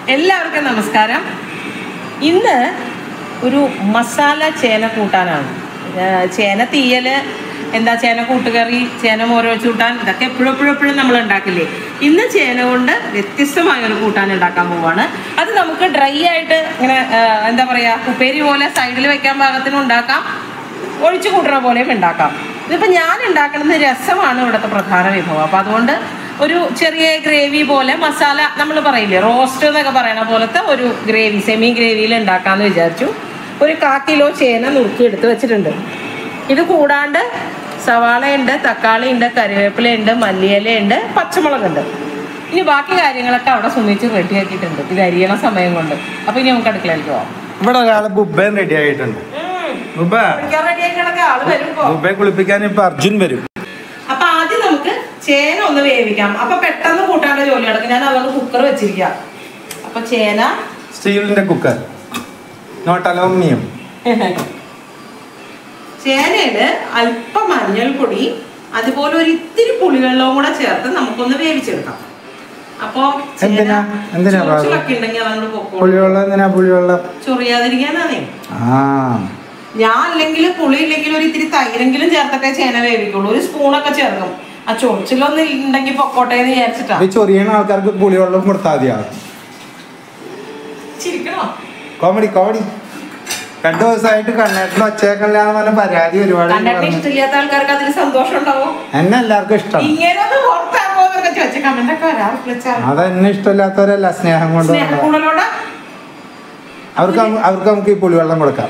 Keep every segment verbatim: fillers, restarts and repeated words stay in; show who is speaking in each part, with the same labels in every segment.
Speaker 1: എല്ലാവർക്കും നമസ്കാരം. ഇന്ന് ഒരു മസാല ചേന കൂട്ടാനാണ്. ചേന തീയൽ, എന്താ ചേന കൂട്ടുകറി, ചേന മോര വെച്ച് കൂട്ടാൻ, ഇതൊക്കെ എപ്പോഴും എപ്പോഴും എപ്പോഴും നമ്മൾ ഉണ്ടാക്കില്ലേ. ഇന്ന് ചേന കൊണ്ട് വ്യത്യസ്തമായൊരു കൂട്ടാൻ ഉണ്ടാക്കാൻ പോവാണ്. അത് നമുക്ക് ഡ്രൈ ആയിട്ട് ഇങ്ങനെ എന്താ പറയുക, ഉപ്പേരി പോലെ സൈഡിൽ വെക്കാൻ പാകത്തിനും ഉണ്ടാക്കാം, ഒഴിച്ചു കൂട്ടുന്ന പോലെയും ഉണ്ടാക്കാം. ഇതിപ്പോൾ ഞാൻ ഉണ്ടാക്കുന്നത് രസമാണ് ഇവിടുത്തെ പ്രധാന വിഭവം. അപ്പോൾ അതുകൊണ്ട് ഒരു ചെറിയ ഗ്രേവി പോലെ മസാല നമ്മൾ പറയില്ലേ, റോസ്റ്റ് എന്നൊക്കെ പറയണ പോലത്തെ ഒരു ഗ്രേവി, സെമി ഗ്രേവിയിൽ ഉണ്ടാക്കാമെന്ന് വിചാരിച്ചു. ഒരു കാ കിലോ ചേന നുറുക്കി എടുത്ത് വെച്ചിട്ടുണ്ട്. ഇത് കൂടാണ്ട് സവാളയുണ്ട്, തക്കാളിയുണ്ട്, കറിവേപ്പിലയുണ്ട്, മല്ലിയിലയുണ്ട്, പച്ചമുളകുണ്ട്. ഇനി ബാക്കി കാര്യങ്ങളൊക്കെ അവിടെ സുമിച്ച് റെഡിയാക്കിയിട്ടുണ്ട് ഇത് അരിയണ സമയം കൊണ്ട്. അപ്പോൾ ഇനി നമുക്ക് അടുക്കളയിലേക്ക് പോവാം.
Speaker 2: ഇവിടെ ഒരാള് ബുബ്ബയും റെഡി ആയിട്ടുണ്ട്. കുളിപ്പിക്കാൻ ഇപ്പൊ അർജുൻ വരും.
Speaker 1: അപ്പൊ ആദ്യം നമുക്ക് ചേന ഒന്ന് വേവിക്കാം. അപ്പൊ പെട്ടെന്ന് കൂട്ടാനുള്ള ജോലി നടക്കും. ഞാൻ അതുകൊണ്ട് കുക്കർ വെച്ചിരിക്കാം. അപ്പൊ ചേന
Speaker 2: സ്റ്റീലിന്റെ കുക്കർ, നോട്ട് അലൂമിനിയം.
Speaker 1: ചേനയില് അല്പം മഞ്ഞൾപ്പൊടി, അതുപോലെ ഒരു ഇത്തിരി പുളിവെള്ളവും കൂടെ ചേർത്ത് നമുക്കൊന്ന് വേവിച്ചെടുക്കാം. അപ്പൊ ചൊറിയാതിരിക്കാനാണേ. ഞാൻ അല്ലെങ്കിൽ പുളി ഇല്ലെങ്കിൽ ഒരു ഇത്തിരി തൈരെങ്കിലും ചേർത്തിട്ടേ ചേന വേവിക്കുള്ളൂ. ഒരു സ്പൂണൊക്കെ ചേർക്കും. ആ ചൊറിച്ചിലൊന്നും ഉണ്ടെങ്കിൽ പൊക്കോട്ടെ എന്ന് വിചാരിച്ചിട്ടാ.
Speaker 2: ചൊറിയണ ആൾക്കാർക്ക് പുളിവെള്ളം കൊടുത്താൽ മതിയാവും.
Speaker 1: ചിരിക്കണോ?
Speaker 2: Comedy comedy. രണ്ടു ദിവസമായിട്ട് കണ്ണേട്ടിന് ഒച്ചേക്കല്ലാന്ന് പറഞ്ഞ പരാതി ഒരുപാട്.
Speaker 1: ഇഷ്ടമില്ലാത്ത ആൾക്കാർക്ക് അതിൽ സന്തോഷം ഉണ്ടാവും.
Speaker 2: എന്നെ എല്ലാവർക്കും ഇഷ്ടം. അതെന്നെ ഇഷ്ടമില്ലാത്തവരല്ല, സ്നേഹം കൊണ്ട് അവർക്ക് അവർക്ക് നമുക്ക് ഈ പുളിവെള്ളം കൊടുക്കാം.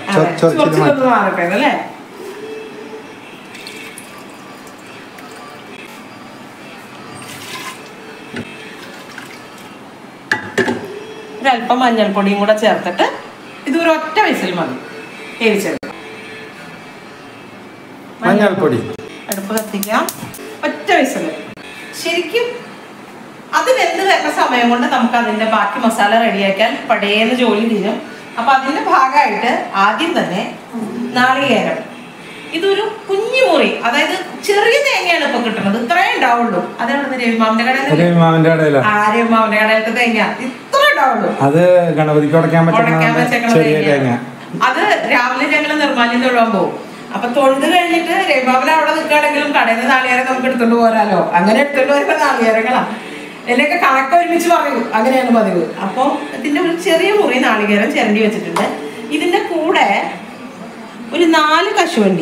Speaker 2: ഒരല്പം മഞ്ഞൾപ്പൊടിയും കൂടെ ചേർത്തിട്ട് ഇത് ഒരു ഒറ്റ വിസിൽ മതി വേവിച്ചെടുക്കാം. മഞ്ഞൾപ്പൊടി
Speaker 1: അടുപ്പ് കത്തിക്കാം. ഒറ്റ വിസില്. ശരിക്കും അത് വെന്ത് വരുന്ന സമയം കൊണ്ട് നമുക്ക് അതിന്റെ ബാക്കി മസാല റെഡിയാക്കാൻ പടേന്ന് ജോലി തീരും. അപ്പൊ അതിന്റെ ഭാഗമായിട്ട് ആദ്യം തന്നെ നാളികേരം, ഇതൊരു കുഞ്ഞു മുറി, അതായത് ചെറിയ തേങ്ങയാണ് ഇപ്പൊ കിട്ടുന്നത്. ഇത്രേ ഉണ്ടാവുള്ളൂ. അതെവിടെ രവിമാമന്റെ കടയിൽ, ആ രവിമാമന്റെ കടയിലത്തെ തേങ്ങ ഇത്ര ഉണ്ടാവുള്ളൂ.
Speaker 2: അത് ഗണപതിക്ക് ഉടക്കാൻ വെച്ചേക്കണ തേങ്ങ.
Speaker 1: അത് രാവിലെ ഞങ്ങള് നിർമ്മാല്യം തൊഴാൻ പോകും. അപ്പൊ തൊഴുത് കഴിഞ്ഞിട്ട് രവിമാമൻ അവിടെ നിൽക്കുകയാണെങ്കിലും കടയിൽ നിന്ന് നാളികേരം നമുക്ക് എടുത്തോണ്ട് പോരാലോ. അങ്ങനെ എടുത്തോണ്ട് വരുമ്പോ നാളികേരങ്ങളാ എന്നൊക്കെ കണക്ക് ഒരുമിച്ച് പറയൂ. അങ്ങനെയാണ് പതിവ്. അപ്പോൾ ഇതിന്റെ ഒരു ചെറിയ മുറി നാളികേരം ചിരണ്ടി വെച്ചിട്ടുണ്ട്. ഇതിന്റെ കൂടെ ഒരു നാല് കശുവണ്ടി,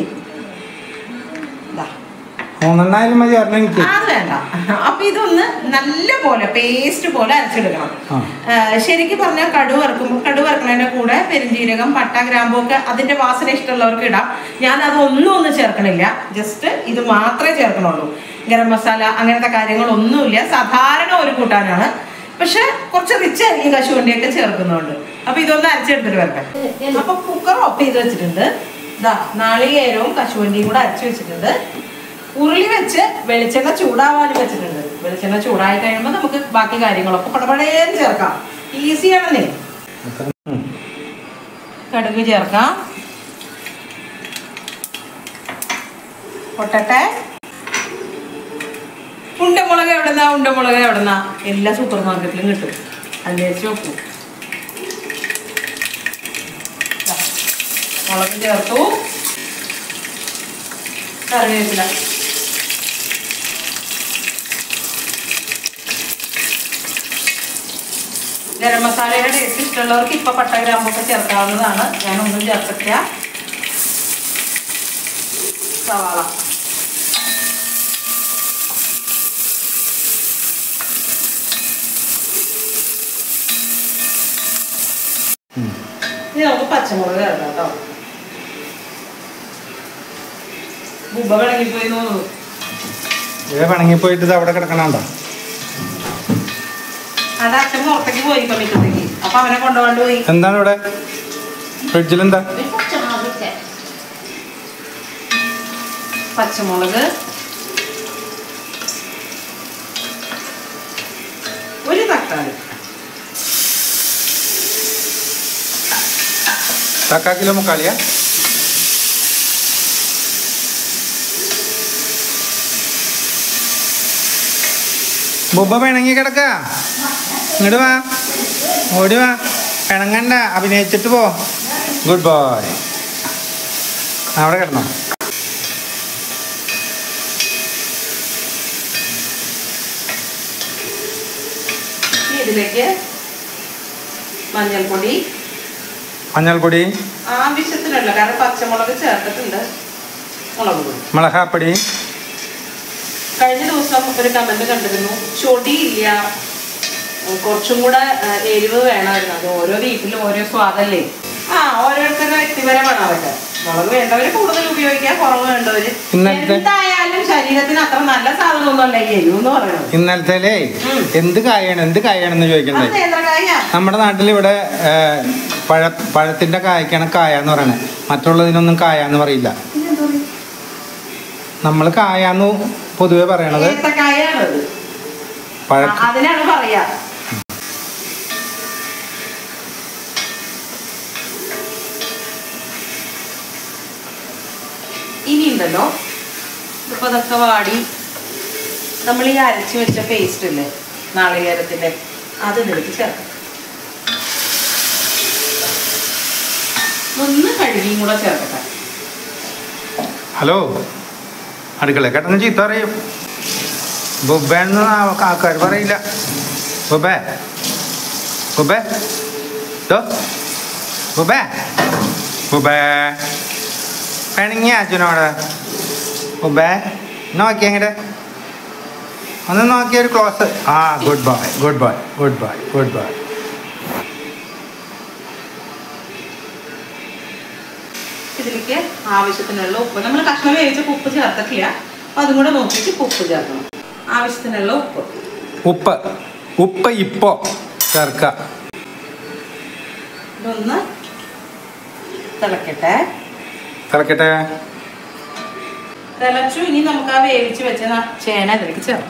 Speaker 1: അത് വേണ്ട. അപ്പൊ ഇതൊന്ന് നല്ല പോലെ പേസ്റ്റ് പോലെ അരച്ചെടുക്കണം. ശരിക്കും പറഞ്ഞാൽ കടുക് വറുക്കുമ്പോൾ കടുക് വറുക്കുന്നതിന്റെ കൂടെ പെരുംജീരകം, പട്ട, ഗ്രാമ്പൂ ഒക്കെ അതിന്റെ വാസന ഇഷ്ടമുള്ളവർക്ക് ഇടാം. ഞാൻ അതൊന്നും ഒന്നും ചേർക്കണില്ല. ജസ്റ്റ് ഇത് മാത്രമേ ചേർക്കണുള്ളൂ. ഗരം മസാല അങ്ങനത്തെ കാര്യങ്ങളൊന്നുമില്ല. സാധാരണ ഒരു കൂട്ടാനാണ്, പക്ഷെ കുറച്ച് റിച്ച് ആയിരിക്കും കശുവണ്ടിയൊക്കെ ചേർക്കുന്നുണ്ട്. അപ്പൊ ഇതൊന്ന് അരച്ചെടുത്തിട്ട് വരട്ടെ. അപ്പൊ കുക്കർ ഓഫ് ചെയ്ത് വെച്ചിട്ടുണ്ട്. ഇതാ നാളികേരവും കശുവണ്ടിയും കൂടെ അരച്ചു വെച്ചിട്ടുണ്ട്. ഉരുളി വെച്ച് വെളിച്ചെണ്ണ ചൂടാവാനും വെച്ചിട്ടുണ്ട്. വെളിച്ചെണ്ണ ചൂടായി കഴിയുമ്പോൾ നമുക്ക് ബാക്കി കാര്യങ്ങളൊക്കെ പടപടേന്ന് ചേർക്കാം. ഈസിയാണെന്നേ. കടുക് ചേർക്കാം. പൊട്ടട്ടെ. ഉണ്ടമുളക് എവിടെന്നാ ഉണ്ടമുളക് എവിടെന്നാ എല്ലാ സൂപ്പർ മാർക്കറ്റിലും കിട്ടും. അന്വേഷിച്ച് നോക്കൂ. മുളക് ചേർത്തു. കറിവേപ്പില, ഗരം മസാലയുടെ ടേസ്റ്റ് ഇഷ്ടമുള്ളവർക്ക് ഇപ്പൊ പട്ട, ഗ്രാമ്പൊക്കെ ചേർക്കാവുന്നതാണ്. ഞാനൊന്നും ചേർത്തില്ല. സവാള, ഇനി നമുക്ക് പച്ചമുളക് ചേർക്കാം കേട്ടോ. ബുബ്ബ പിണങ്ങിപ്പോയി തോന്നുന്നു.
Speaker 2: പിണങ്ങിപ്പോയിട്ട് അവിടെ കിടക്കണോ?
Speaker 1: അത് അച്ഛൻ പുറത്തേക്ക് പോയി മിറ്റത്തേക്ക്. അപ്പൊ അവനെ കൊണ്ടുപോകാണ്ട് പോയി.
Speaker 2: എന്താണ് ഇവിടെ ഫ്രിഡ്ജിലെന്താ?
Speaker 1: പച്ചമുളക്, ഒരു തക്കാളി.
Speaker 2: തക്കാ കിലോ മുക്കാളിയാ? ബുബ്ബ പിണങ്ങി കിടക്ക. ഇങ്ങോട്ട് വാ.
Speaker 3: ഓടി വാ, പിണങ്ങണ്ട, അഭിനയിച്ചിട്ട് പോ. Good boy. അവിടെ കിടന്നോ.
Speaker 1: ഇതിലേക്ക് മഞ്ഞൾപ്പൊടി
Speaker 3: മഞ്ഞൾപ്പൊടി
Speaker 1: ആവശ്യത്തിനുള്ള, കാരണം പച്ചമുളക് ചേർത്തിട്ടുണ്ട്. മുളക് പൊടി,
Speaker 3: മുളകാപ്പൊടി.
Speaker 1: കഴിഞ്ഞ ദിവസം ഒരു കമന്റ് കണ്ടിരുന്നു, ചൊടിയില്ല, കുറച്ചും കൂടെ എരിവ് വേണമായിരുന്നു. അത് ഓരോ വീട്ടിലും ഓരോ സ്വാദല്ലേ. ആ ഓരോരുത്തരുടെ വ്യക്തിപരമാണ് അതൊക്കെ. മുളക് വേണ്ടവര് കൂടുതൽ ഉപയോഗിക്കുക, കുറവ് വേണ്ടവര്. എന്തായാലും ശരീരത്തിന് അത്ര നല്ല സാധനമൊന്നും അല്ല ഈ എരിവ് എന്ന് പറയുന്നത്.
Speaker 3: ഇന്നലത്തെ എന്ത് കായാണ് എന്ത് കായാണെന്ന് ചോദിക്കണ്ടേ. നമ്മുടെ നാട്ടിൽ ഇവിടെ പഴ പഴത്തിന്റെ കായ്ക്കാണ് കായ എന്ന് പറയണേ. മറ്റുള്ളതിനൊന്നും കായ എന്ന് പറയില്ല. നമ്മൾ കായാന്ന് പൊതുവെ പറയണത് പഴ,
Speaker 1: അതിനാണ് പറയാ. ഇനി ഉണ്ടല്ലോ, ഇപ്പൊ അതൊക്കെ വാടി നമ്മൾ ഈ അരച്ചു വെച്ച പേസ്റ്റ് ഇല്ലേ നാളികേരത്തിന്റെ, അത് ഇതിലേക്ക് ചേർക്കാം. ഒന്ന് കഴുകിയും കൂടെ ചേർക്കട്ടെ.
Speaker 3: ഹലോ, അടുക്കള കേട്ടെന്ന് ചീത്ത അറിയും. ബുബേന്ന് ആൾക്കാർ പറയില്ല. ബുബേ ബുബേ ബുബേ ബുബേ പിണങ്ങിയ അച്ഛനോട്. ബുബേ നോക്കിയ എങ്ങനെ ഒന്ന് നോക്കിയ ഒരു ക്ലോസ്. ആ good boy good boy good boy good boy.
Speaker 1: ഇതിലേക്ക് ആവശ്യത്തിനുള്ള ഉപ്പ്, നമ്മൾ കഷ്ണം വേവിച്ച ഉപ്പ് ചേർത്തിട്ടില്ല, അപ്പൊ അതും കൂടെ നോക്കിയിട്ട് ഉപ്പ് ചേർക്കണം. ആവശ്യത്തിനുള്ള ഉപ്പ്
Speaker 3: ഉപ്പ് ഉപ്പ് ഇപ്പോ ചേർക്ക.
Speaker 1: ഇതൊന്ന് തിളക്കട്ടെ.
Speaker 3: തിളക്കട്ടെ.
Speaker 1: തിളച്ചു. ഇനി നമുക്ക് ആ വേവിച്ച് വെച്ച ചേന ഇതിലേക്ക് ചേർക്കാം.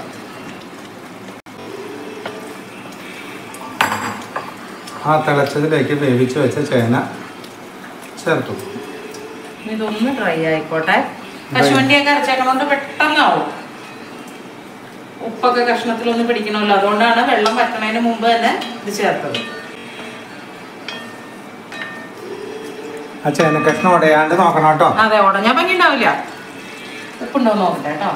Speaker 3: ആ തിളച്ചതിലേക്ക് വേവിച്ച് വെച്ച ചേന ചേർത്തു.
Speaker 1: ഇതൊന്ന് ഡ്രൈ ആയിക്കോട്ടെ. കശുവണ്ടിയൊക്കെ അരച്ചേക്കണോണ്ട് പെട്ടെന്നാവും. ഉപ്പൊക്കെ കഷ്ണത്തിലൊന്ന് പിടിക്കണമല്ലോ, അതുകൊണ്ടാണ് വെള്ളം വറ്റണതിന് മുമ്പ് തന്നെ ഇത് ചേർത്തത്.
Speaker 3: ആ ചേന കഷ്ണം ഉടയാണ്ട് നോക്കണം കേട്ടോ.
Speaker 1: അതെ, ഉടഞ്ഞാൽ ഭംഗി ഉണ്ടാവില്ല. ഉപ്പുണ്ടോ നോക്കട്ടെ കേട്ടോ.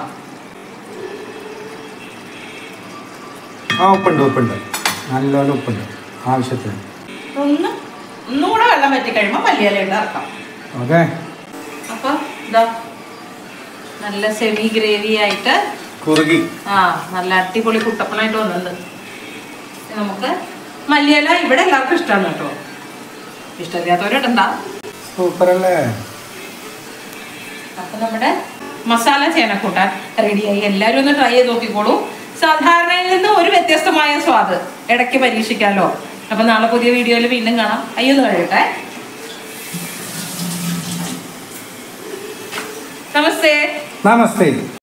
Speaker 3: ആ ഉപ്പുണ്ട് ഉപ്പുണ്ട് നല്ലോണം ഉപ്പുണ്ട് ആവശ്യത്തിന്.
Speaker 1: ഒന്ന് ഒന്നുകൂടെ വെള്ളം വറ്റി കഴിയുമ്പോൾ മല്ലിയില ഇറക്കാം.
Speaker 3: ഓക്കെ.
Speaker 1: അപ്പൊ ഇതാ നല്ല സെമി ഗ്രേവി ആയിട്ട്
Speaker 3: കുറുകി
Speaker 1: ആ നല്ല അടിപൊളി കുട്ടപ്പനായിട്ട് വന്നിട്ടുണ്ട്. നമുക്ക് മല്ലിയില ഇവിടെ എല്ലാവർക്കും ഇഷ്ടമാണ് കേട്ടോ. ഇഷ്ടമില്ലാത്തവരിടണ്ട.
Speaker 3: സൂപ്പറല്ലേ.
Speaker 1: അപ്പൊ നമ്മുടെ മസാല ചേനക്കൂട്ടാൻ റെഡിയായി. എല്ലാവരും ഒന്ന് ട്രൈ ചെയ്ത് നോക്കിക്കോളൂ. സാധാരണയിൽ നിന്ന് ഒരു വ്യത്യസ്തമായ സ്വാദ് ഇടയ്ക്ക് പരീക്ഷിക്കാമല്ലോ. അപ്പൊ നാളെ പുതിയ വീഡിയോയിൽ വീണ്ടും കാണാം. അയ്യൊന്ന് കഴിയട്ടെ. നമസ്തേ.
Speaker 3: നമസ്തേ.